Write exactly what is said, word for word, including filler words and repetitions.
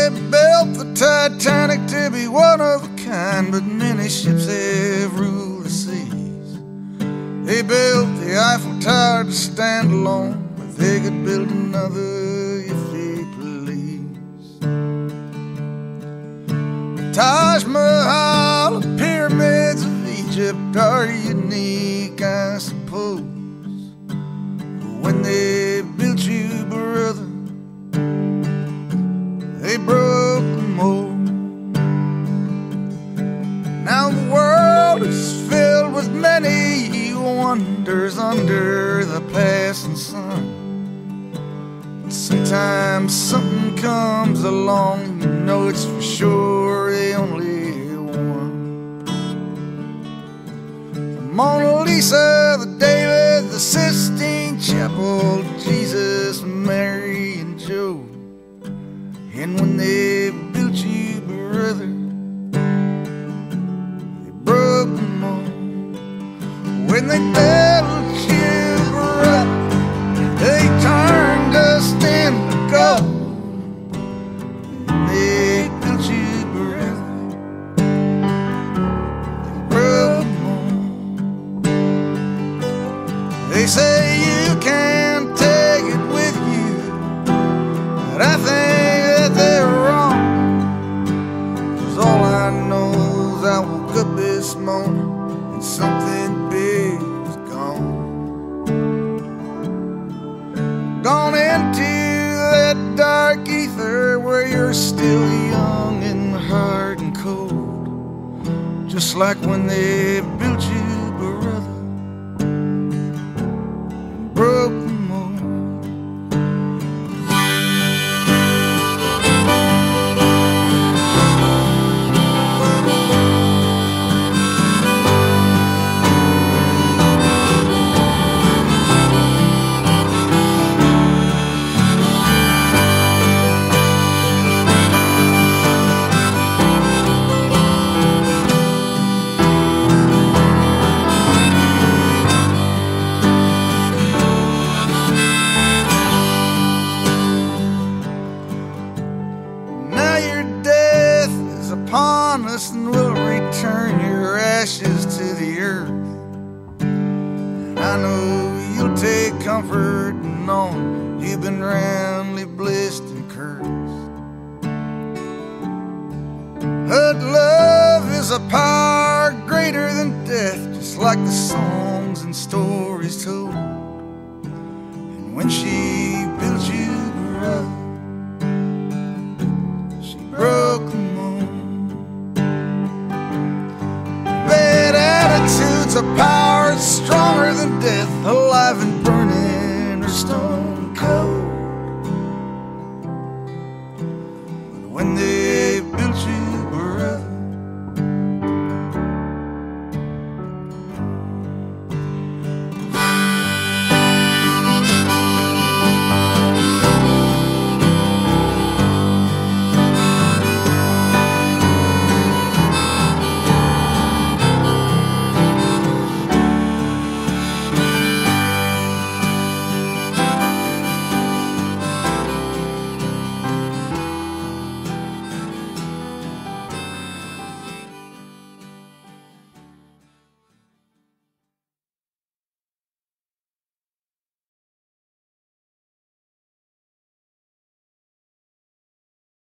they built the Titanic to be one of a kind, but many ships have ruled the seas. They built the Eiffel Tower to stand alone, but they could build another if they please. The Taj Mahal, the pyramids of Egypt are unique, I suppose. But when they built you, brother, they broke the mold. Now the world is filled with many wonders under the passing sun. And sometimes something comes along, you know it's for sure the only one. The Mona Lisa, the David, the Sistine Chapel, Jesus, Mary, and Joe. And when they built you, brother, they broke the mold. When they built you, brother, they turned dust into gold. When they built you, brother, they broke the mold. They say you can't take it with you, but I think they're wrong. 'Cause all I know is I woke up this morning and something big was gone. Gone into that dark ether where you're still young and hard and cold, just like when they built you, brother, and broke the mold. Upon us, and we'll return your ashes to the earth. And I know you'll take comfort in knowing you've been roundly blessed and cursed. But love is a power greater than death, just like the songs and stories told. And when she built you, brother, she broke the mold. A power stronger than death, alive and burning